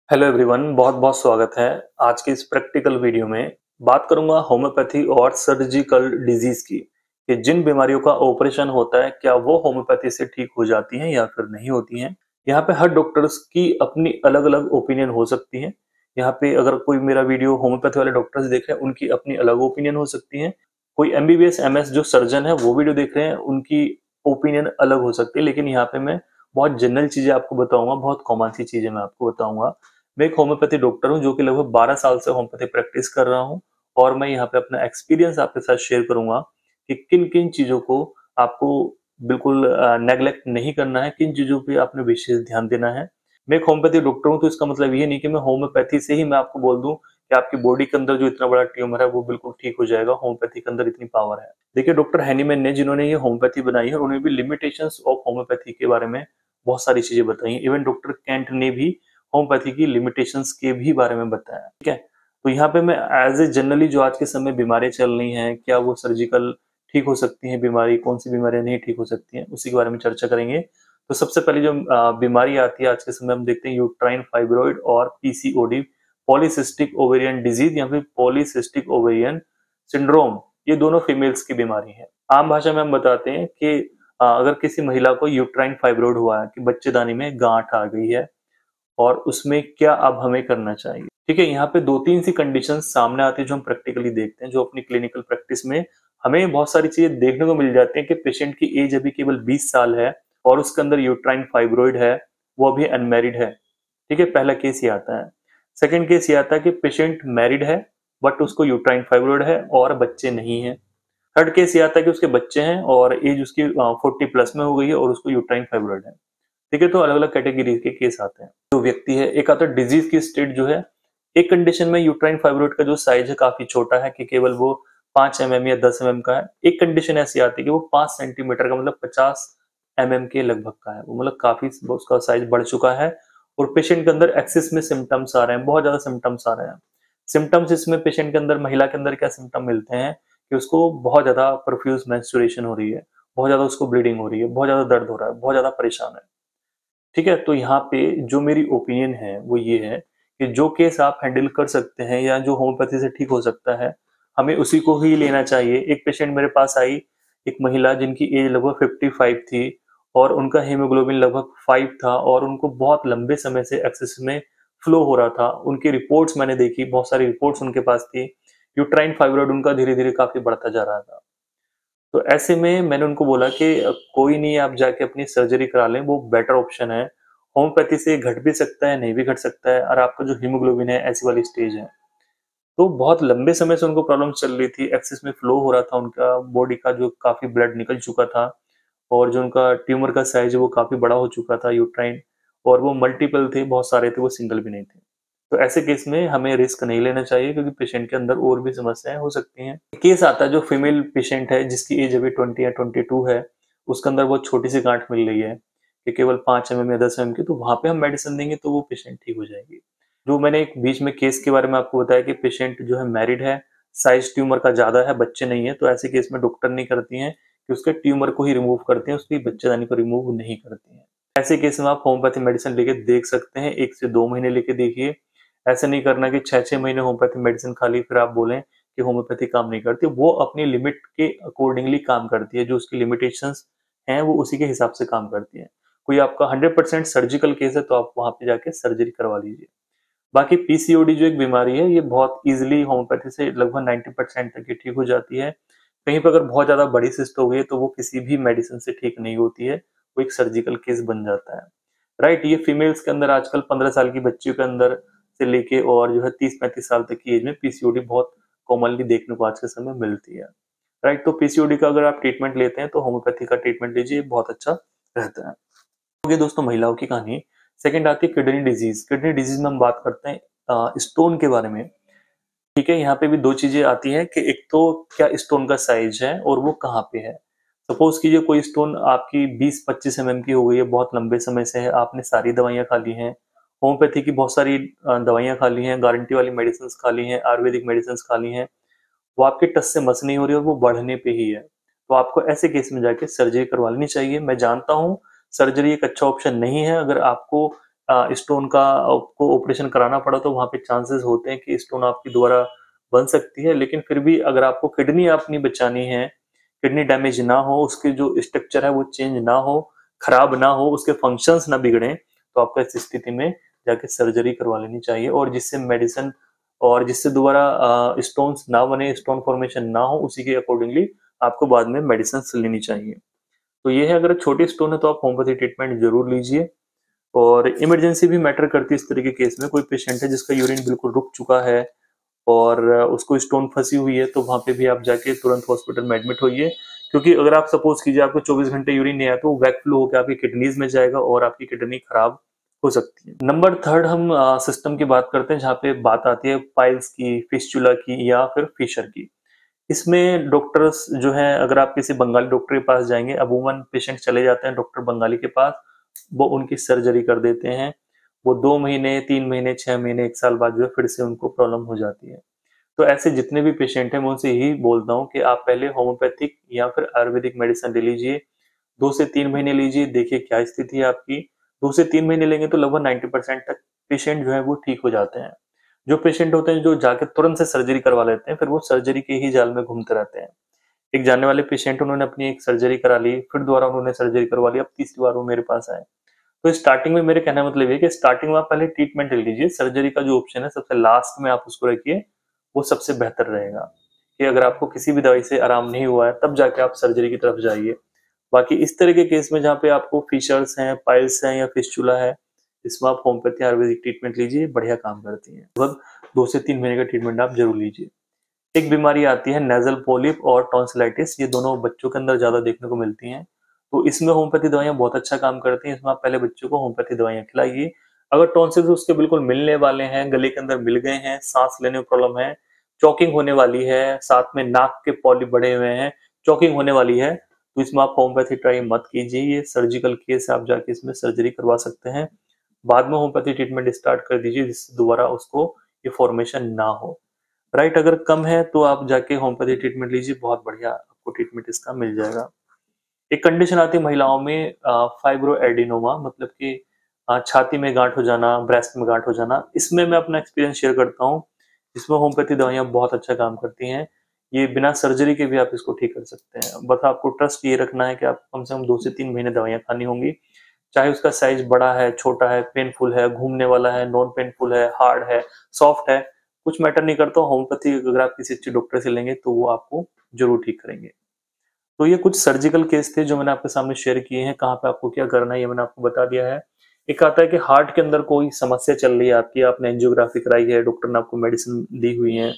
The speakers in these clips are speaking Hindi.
हेलो एवरीवन, बहुत बहुत स्वागत है। आज के इस प्रैक्टिकल वीडियो में बात करूंगा होम्योपैथी और सर्जिकल डिजीज की कि जिन बीमारियों का ऑपरेशन होता है क्या वो होम्योपैथी से ठीक हो जाती हैं या फिर नहीं होती हैं। यहाँ पे हर डॉक्टर्स की अपनी अलग अलग ओपिनियन हो सकती है। यहाँ पे अगर कोई मेरा वीडियो होम्योपैथी वाले डॉक्टर्स देख रहे हैं उनकी अपनी अलग ओपिनियन हो सकती है। कोई एमबीबीएस एमएस जो सर्जन है वो वीडियो देख रहे हैं उनकी ओपिनियन अलग हो सकती है। लेकिन यहाँ पे मैं बहुत जनरल चीजें आपको बताऊंगा, बहुत कॉमन सी चीजें मैं आपको बताऊंगा। मैं एक होम्योपैथी डॉक्टर हूँ जो कि लगभग 12 साल से होम्योपैथी प्रैक्टिस कर रहा हूँ और मैं यहाँ पे अपना एक्सपीरियंस आपके साथ शेयर करूंगा कि किन किन चीजों को आपको बिल्कुल नेग्लेक्ट नहीं करना है, किन चीजों पे आपने विशेष ध्यान देना है। मैं एक होम्योपैथी डॉक्टर हूँ तो इसका मतलब ये नहीं कि मैं होम्योपैथी से ही मैं आपको बोल दूं कि आपकी बॉडी के अंदर जो इतना बड़ा ट्यूमर है वो बिल्कुल ठीक हो जाएगा। होम्योपैथी के अंदर इतनी पावर है। देखिए, डॉक्टर हैनीमैन ने जिन्होंने ये होम्योपैथी बनाई है उन्होंने भी लिमिटेशंस ऑफ होम्योपैथी के बारे में बहुत सारी चीजें बताई हैं। इवन डॉक्टर कैंट ने भी होम्योपैथी की लिमिटेशंस के भी बारे में बताया। ठीक है, तो यहाँ पे मैं एज ए जनरली जो आज के समय बीमारियां चल रही हैं, क्या वो सर्जिकल ठीक हो सकती हैं, बीमारी कौन सी बीमारियां नहीं ठीक हो सकती हैं, उसी के बारे में चर्चा करेंगे। तो सबसे पहले जो बीमारी आती है आज के समय हम देखते हैं यूट्राइन फाइब्रॉइड और पीसीओडी, पॉलीसिस्टिक ओवेरियन डिजीज या फिर पॉलीसिस्टिक ओवेरियन सिंड्रोम। ये दोनों फीमेल्स की बीमारी है। आम भाषा में हम बताते हैं कि अगर किसी महिला को यूट्राइन फाइब्रॉइड हुआ है कि बच्चेदानी में गांठ आ गई है और उसमें क्या अब हमें करना चाहिए। ठीक है, यहाँ पे दो तीन सी कंडीशन सामने आती है जो हम प्रैक्टिकली देखते हैं, जो अपनी क्लिनिकल प्रैक्टिस में हमें बहुत सारी चीजें देखने को मिल जाती है कि पेशेंट की एज अभी केवल 20 साल है और उसके अंदर यूट्राइन फाइब्रॉइड है, वो अभी अनमैरिड है। ठीक है, पहला केस ये आता है। सेकेंड केस ये आता है कि पेशेंट मैरिड है बट उसको यूट्राइन फाइब्रॉइड है और बच्चे नहीं है। थर्ड केस ये आता है कि उसके बच्चे हैं और एज उसकी 40 प्लस में हो गई है और उसको यूट्राइन फाइब्रॉइड है। ठीक है, तो अलग अलग कैटेगरी के केस आते हैं। जो व्यक्ति है, एक आता है डिजीज की स्टेट जो है। एक कंडीशन में यूट्राइन फाइब्रॉइड का जो साइज है काफी छोटा है कि केवल वो 5 mm या 10 mm का है। एक कंडीशन ऐसी आती है कि वो 5 सेंटीमीटर का मतलब 50 mm के लगभग का है, वो मतलब काफी उसका साइज बढ़ चुका है और पेशेंट के अंदर एक्सेस में सिम्टम्स आ रहे हैं, बहुत ज्यादा सिम्टम्स आ रहे हैं। सिम्टम्स इसमें पेशेंट के अंदर, महिला के अंदर क्या सिम्टम मिलते हैं कि उसको बहुत ज्यादा प्रोफ्यूज मेंस्ट्रुएशन हो रही है, बहुत ज्यादा उसको ब्लीडिंग हो रही है, बहुत ज्यादा दर्द हो रहा है, बहुत ज्यादा परेशान है। ठीक है, तो यहाँ पे जो मेरी ओपिनियन है वो ये है कि जो केस आप हैंडल कर सकते हैं या जो होम्योपैथी से ठीक हो सकता है हमें उसी को ही लेना चाहिए। एक पेशेंट मेरे पास आई, एक महिला जिनकी एज लगभग 55 थी और उनका हीमोग्लोबिन लगभग 5 था और उनको बहुत लंबे समय से एक्सेस में फ्लो हो रहा था। उनकी रिपोर्ट्स मैंने देखी, बहुत सारी रिपोर्ट्स उनके पास थी। यूट्राइन फाइब्रॉइड उनका धीरे धीरे काफी बढ़ता जा रहा था। तो ऐसे में मैंने उनको बोला कि कोई नहीं, आप जाके अपनी सर्जरी करा लें, वो बेटर ऑप्शन है। होम्योपैथी से घट भी सकता है, नहीं भी घट सकता है, और आपका जो हीमोग्लोबिन है ऐसी वाली स्टेज है। तो बहुत लंबे समय से उनको प्रॉब्लम चल रही थी, एक्सेस में फ्लो हो रहा था उनका बॉडी का, जो काफी ब्लड निकल चुका था और जो उनका ट्यूमर का साइज है वो काफी बड़ा हो चुका था यूट्राइन, और वो मल्टीपल थे, बहुत सारे थे, वो सिंगल भी नहीं थे। तो ऐसे केस में हमें रिस्क नहीं लेना चाहिए क्योंकि पेशेंट के अंदर और भी समस्याएं हो सकती हैं। केस आता है जो फीमेल पेशेंट है जिसकी एज अभी 20 या 22 है, उसके अंदर बहुत छोटी सी गांठ मिल रही है कि केवल 5 mm या 10 mm की, तो वहां पे हम मेडिसिन देंगे तो वो पेशेंट ठीक हो जाएगी। जो मैंने एक बीच में केस के बारे में आपको बताया कि पेशेंट जो है मैरिड है, साइज ट्यूमर का ज्यादा है, बच्चे नहीं है, तो ऐसे केस में डॉक्टर नहीं करती हैं कि उसके ट्यूमर को ही रिमूव करते हैं, उसकी बच्चेदानी को रिमूव नहीं करती हैं। ऐसे केस में आप होम्योपैथी मेडिसिन लेके देख सकते हैं, 1 से 2 महीने लेके देखिए। ऐसे नहीं करना कि 6-6 महीने होम्योपैथी मेडिसिन खा ली फिर आप बोलें कि होम्योपैथी काम नहीं करती। वो अपनी लिमिट के अकॉर्डिंगली काम करती है, जो उसकी लिमिटेशंस हैं वो उसी के हिसाब से काम करती है। कोई आपका 100% सर्जिकल केस है तो आप वहां पे जाके सर्जरी करवा लीजिए। बाकी पीसीओडी जो एक बीमारी है ये बहुत इजीली होम्योपैथी से लगभग 90% तक ये ठीक हो जाती है। कहीं पर अगर बहुत ज्यादा बड़ी सिस्ट हो गई है तो वो किसी भी मेडिसिन से ठीक नहीं होती है, वो एक सर्जिकल केस बन जाता है। राइट, ये फीमेल्स के अंदर आजकल 15 साल की बच्चियों के अंदर से लेके और जो है 30-35 साल तक की एज में पीसीओडी बहुत कॉमनली देखने को आज के समय मिलती है। राइट, तो पीसीओडी का अगर आप ट्रीटमेंट लेते हैं तो होम्योपैथी का ट्रीटमेंट लीजिए, बहुत अच्छा रहता है। हो गई दोस्तों महिलाओं की कहानी। सेकंड आती है किडनी डिजीज। किडनी डिजीज में हम बात करते हैं स्टोन के बारे में। ठीक है, यहाँ पे भी दो चीजें आती हैं कि एक तो क्या स्टोन का साइज है और वो कहाँ पे है। सपोज कीजिए कोई स्टोन आपकी 20-25 mm की हो गई है, बहुत लंबे समय से है, आपने सारी दवाइयां खा ली हैं, होम्योपैथी की बहुत सारी दवाइयां खा ली हैं, गारंटी वाली मेडिसिन खा ली हैं, आयुर्वेदिक मेडिसिन खा ली हैं, वो आपके टस से मस नहीं हो रही और वो बढ़ने पे ही है, तो आपको ऐसे केस में जाके सर्जरी करवा लेनी चाहिए। मैं जानता हूँ सर्जरी एक अच्छा ऑप्शन नहीं है, अगर आपको स्टोन का आपको ऑपरेशन कराना पड़ा तो वहाँ पे चांसेस होते हैं कि स्टोन आपकी दोबारा बन सकती है। लेकिन फिर भी अगर आपको किडनी अपनी बचानी है, किडनी डैमेज ना हो, उसके जो स्ट्रक्चर है वो चेंज ना हो, खराब ना हो, उसके फंक्शंस ना बिगड़े, तो आपको इस स्थिति में जाके सर्जरी करवा लेनी चाहिए, और जिससे मेडिसिन और जिससे दोबारा स्टोन्स ना बने, स्टोन फॉर्मेशन ना हो, उसी के अकॉर्डिंगली आपको बाद में मेडिसिन लेनी चाहिए। तो ये है, अगर छोटी स्टोन है तो आप होम्योपैथी ट्रीटमेंट जरूर लीजिए। और इमरजेंसी भी मैटर करती है इस तरह के केस में। कोई पेशेंट है जिसका यूरिन बिल्कुल रुक चुका है और उसको स्टोन फंसी हुई है, तो वहां पे भी आप जाके तुरंत हॉस्पिटल में एडमिट होइए, क्योंकि अगर आप सपोज कीजिए आपको 24 घंटे यूरिन नहीं आया तो वैक फ्लो होकर आपकी किडनीज में जाएगा और आपकी किडनी खराब हो सकती है। नंबर थर्ड, हम सिस्टम की बात करते हैं, जहाँ पे बात आती है पाइल्स की, फिस्चुला की या फिर फिशर की। इसमें डॉक्टर्स जो हैं, अगर आप किसी बंगाली डॉक्टर के पास जाएंगे, अमूमन पेशेंट चले जाते हैं डॉक्टर बंगाली के पास, वो उनकी सर्जरी कर देते हैं। वो 2 महीने, 3 महीने, 6 महीने, 1 साल बाद जो है फिर से उनको प्रॉब्लम हो जाती है। तो ऐसे जितने भी पेशेंट हैं मैं उनसे यही बोलता हूँ कि आप पहले होम्योपैथिक या फिर आयुर्वेदिक मेडिसिन ले लीजिए, 2 से 3 महीने लीजिए, देखिए क्या स्थिति है आपकी। 2 से 3 महीने लेंगे तो लगभग 90% तक पेशेंट जो है वो ठीक हो जाते हैं। जो पेशेंट होते हैं जो जाके तुरंत से सर्जरी करवा लेते हैं, फिर वो सर्जरी के ही जाल में घूमते रहते हैं। एक जानने वाले पेशेंट, उन्होंने अपनी एक सर्जरी करा ली, फिर दोबारा उन्होंने सर्जरी करवा ली, अब तीसरी बार वो मेरे पास आए। तो स्टार्टिंग में मेरे कहने का मतलब ये कि स्टार्टिंग में आप पहले ट्रीटमेंट ले लीजिए, सर्जरी का जो ऑप्शन है सबसे लास्ट में आप उसको रखिए, वो सबसे बेहतर रहेगा। कि अगर आपको किसी भी दवाई से आराम नहीं हुआ है तब जाके आप सर्जरी की तरफ जाइए। बाकी इस तरह के केस में जहाँ पे आपको फिशर्स हैं, पाइल्स हैं या फिस्चुला है, इसमें आप होम्योपैथी आयुर्वेदिक ट्रीटमेंट लीजिए, बढ़िया काम करती है। लगभग 2 से 3 महीने का ट्रीटमेंट आप जरूर लीजिए। एक बीमारी आती है नेजल पॉलिप और टॉन्सिलाइटिस, ये दोनों बच्चों के अंदर ज्यादा देखने को मिलती हैं। तो इसमें होम्योपैथी दवाइयां बहुत अच्छा काम करती हैं। इसमें आप पहले बच्चों को होम्योपैथी दवाइयां खिलाइए। अगर टॉन्सिल्स उसके बिल्कुल मिलने वाले हैं, गले के अंदर मिल गए हैं, सांस लेने में प्रॉब्लम है, चॉकिंग होने वाली है, साथ में नाक के पॉलिप बढ़े हुए हैं, चॉकिंग होने वाली है, तो इसमें आप होम्योपैथी ट्राई मत कीजिए। ये सर्जिकल केस है, आप जाके इसमें सर्जरी करवा सकते हैं। बाद में होम्योपैथी ट्रीटमेंट स्टार्ट कर दीजिए, जिससे दोबारा उसको ये फॉर्मेशन ना हो। राइट, अगर कम है तो आप जाके होम्योपैथी ट्रीटमेंट लीजिए, बहुत बढ़िया आपको ट्रीटमेंट इसका मिल जाएगा। एक कंडीशन आती है महिलाओं में, फाइब्रो एडिनोमा, मतलब कि छाती में गांठ हो जाना, ब्रेस्ट में गांठ हो जाना। इसमें मैं अपना एक्सपीरियंस शेयर करता हूँ। इसमें होम्योपैथी दवाइयां बहुत अच्छा काम करती हैं। ये बिना सर्जरी के भी आप इसको ठीक कर सकते हैं। बस आपको ट्रस्ट ये रखना है कि आप कम से कम 2 से 3 महीने दवाइयां खानी होंगी, चाहे उसका साइज बड़ा है, छोटा है, पेनफुल है, घूमने वाला है, नॉन पेनफुल है, हार्ड है, सॉफ्ट है, कुछ मैटर नहीं करता। होम्योपैथी अगर आप किसी अच्छे डॉक्टर से लेंगे तो वो आपको जरूर ठीक करेंगे। तो ये कुछ सर्जिकल केस थे जो मैंने आपके सामने शेयर किए हैं। कहाँ पे आपको क्या करना है ये मैंने आपको बता दिया है। एक आता है कि हार्ट के अंदर कोई समस्या चल रही है आपकी, आपने एंजियोग्राफी कराई है, डॉक्टर ने आपको मेडिसिन दी हुई है।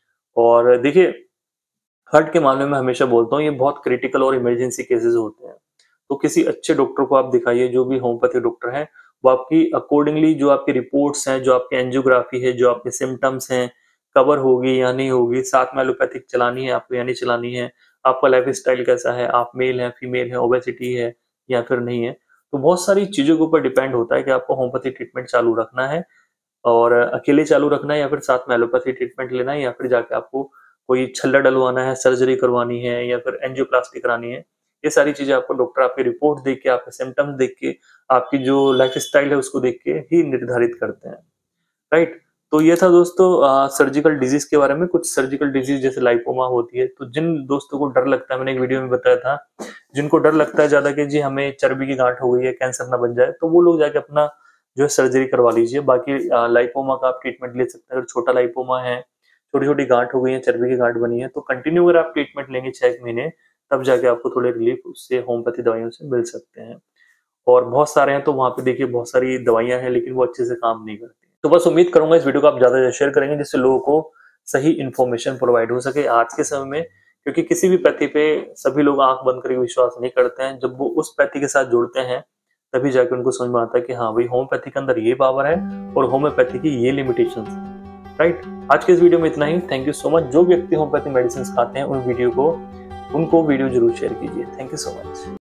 और देखिए, हार्ट के मामले में हमेशा बोलता हूँ ये बहुत क्रिटिकल और इमरजेंसी केसेस होते हैं। तो किसी अच्छे डॉक्टर को आप दिखाइए, जो भी होम्योपैथी डॉक्टर है, वो आपकी अकॉर्डिंगली जो आपकी रिपोर्ट्स हैं, जो आपकी एंजियोग्राफी है, जो आपके सिम्टम्स हैं, कवर होगी या नहीं होगी, साथ में एलोपैथिक चलानी है आपको या नहीं चलानी है, आपका लाइफ स्टाइल कैसा है, आप मेल है, फीमेल है, ओबेसिटी है या फिर नहीं है। तो बहुत सारी चीजों के ऊपर डिपेंड होता है कि आपको होम्योपैथी ट्रीटमेंट चालू रखना है और अकेले चालू रखना है, या फिर साथ में एलोपैथी ट्रीटमेंट लेना है, या फिर जाके आपको कोई छल्ला डलवाना है, सर्जरी करवानी है या फिर एंजियोप्लास्टी करानी है। ये सारी चीजें आपको डॉक्टर आपकी रिपोर्ट देख के, आपके सिम्टम्स देख के, आपकी जो लाइफ स्टाइल है उसको देख के ही निर्धारित करते हैं। राइट, तो ये था दोस्तों सर्जिकल डिजीज के बारे में। कुछ सर्जिकल डिजीज जैसे लाइपोमा होती है, तो जिन दोस्तों को डर लगता है, मैंने एक वीडियो में बताया था, जिनको डर लगता है ज्यादा कि जी हमें चर्बी की गांठ हो गई है, कैंसर ना बन जाए, तो वो लोग जाके अपना जो है सर्जरी करवा लीजिए। बाकी लाइपोमा का आप ट्रीटमेंट ले सकते हैं। अगर छोटा लाइपोमा है, छोटी छोटी गांठ हो गई है, चर्बी की गांठ बनी है, तो कंटिन्यू अगर आप ट्रीटमेंट लेंगे 6 महीने, तब जाके आपको थोड़े रिलीफ उससे होम्योपैथी दवाइयों से मिल सकते हैं। और बहुत सारे हैं तो वहां पे देखिए बहुत सारी दवाइयां हैं, लेकिन वो अच्छे से काम नहीं करती। तो बस उम्मीद करूंगा इस वीडियो को आप ज्यादा से ज्यादा शेयर करेंगे, जिससे लोगों को सही इन्फॉर्मेशन प्रोवाइड हो सके आज के समय में। क्योंकि किसी भी पैथी पे सभी लोग आंख बंद करके विश्वास नहीं करते हैं। जब वो उस पैथी के साथ जुड़ते हैं तभी जाके उनको समझ में आता है कि हाँ भाई, होम्योपैथी के अंदर ये पावर है और होम्योपैथी की ये लिमिटेशंस है। राइट, आज के इस वीडियो में इतना ही। Thank you so much. जो व्यक्ति होम्योपैथी मेडिसिन खाते हैं उनको वीडियो जरूर शेयर कीजिए। Thank you so much.